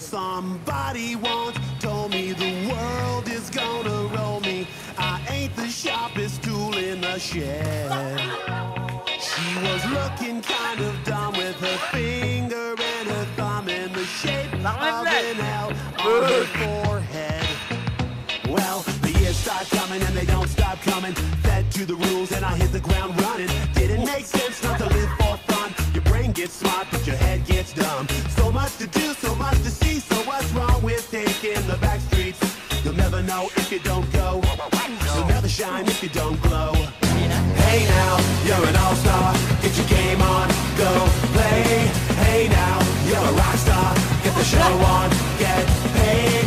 Somebody once told me the world is gonna roll me. I ain't the sharpest tool in the shed. She was looking kind of dumb with her finger and her thumb in the shape of an L on her forehead. Well, the years start coming and they don't stop coming. Fed to the rules and I hit the ground running. Didn't make sense not to live for fun. Your brain gets smart but your head gets dumb. So much to do, so much to see. So what's wrong with taking the back streets? You'll never know if you don't go. You'll never shine if you don't glow. Hey now, you're an all-star. Get your game on, go play. Hey now, you're a rock star. Get the show on, get paid.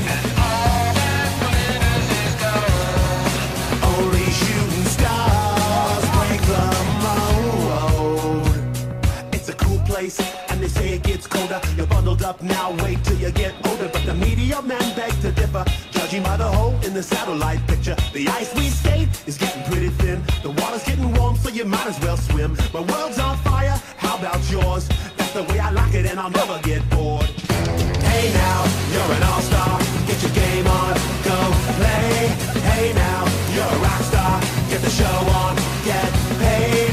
Only shooting stars break the mold. It's a cool place, and they say it gets colder. You're bundled up now, wait till you get older. But the media men beg to differ, judging by the hole in the satellite picture. The ice we skate is getting pretty thin. The water's getting warm, so you might as well swim. My world's on fire, how about yours? That's the way I like it, and I'll never get bored. Hey now, you're an all-star. Get your game on, go play. Hey now, you're a rock star. Get the show on, get paid.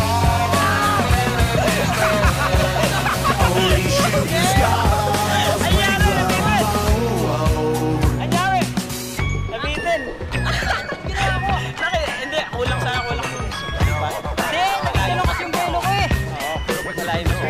Only shooting stars break the mold. Anyari! Nabitin! Ginawa mo! Laki! Hindi! Kulang sana, kulang mo. Hindi! Nagkilo kasi yung belo ko eh! Oo, nalayin mo.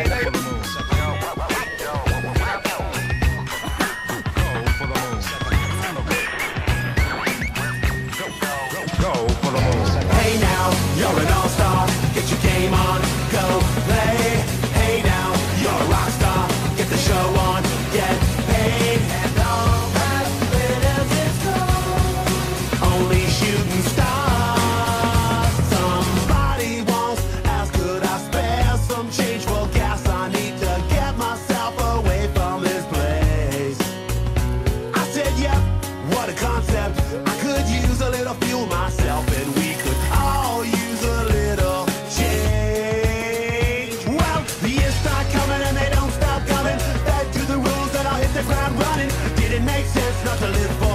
Hey now, you're an all-star. Get your game on, go play. Hey now, you're a rock star. Get the show on, get paid. And all that glitters is gold. Only shooting stars. Somebody once asked, could I spare some change? Well, gas, I need to get myself away from this place. I said, yep, what a concept. I could use a little fuel myself, and we could all use a little change. Well, the years start coming and they don't stop coming. Fed to the rules and I'll hit the ground running. Did it make sense not to live for